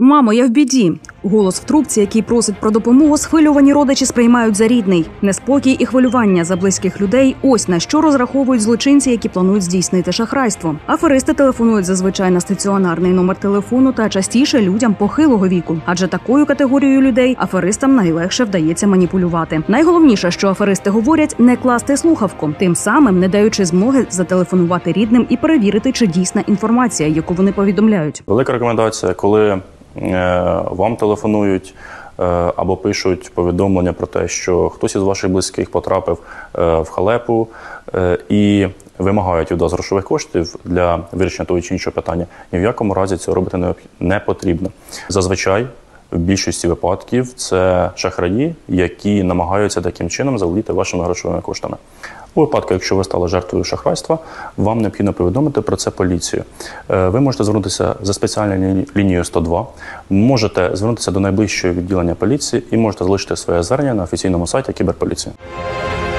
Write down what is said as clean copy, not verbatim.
«Мамо, я в біді». Голос в трубці, який просить про допомогу, схвильовані родичі сприймають за рідний. Неспокій і хвилювання за близьких людей – ось на що розраховують злочинці, які планують здійснити шахрайство. Аферисти телефонують зазвичай на стаціонарний номер телефону та частіше людям похилого віку. Адже такою категорією людей аферистам найлегше вдається маніпулювати. Найголовніше, що аферисти говорять – не класти слухавку, тим самим не даючи змоги зателефонувати рідним і перевірити, чи дійсна інформація, яку вони повідомляють. Велика рекомендація, коли вам телефонують або пишуть повідомлення про те, що хтось із ваших близьких потрапив в халепу і вимагають від вас грошових коштів для вирішення того чи іншого питання, ні в якому разі цього робити не потрібно. Зазвичай, в більшості випадків, це шахраї, які намагаються таким чином заволодіти вашими грошовими коштами. У випадку, якщо ви стали жертвою шахрайства, вам необхідно повідомити про це поліцію. Ви можете звернутися за спеціальною лінією 102, можете звернутися до найближчого відділення поліції і можете залишити своє звернення на офіційному сайті Кіберполіції.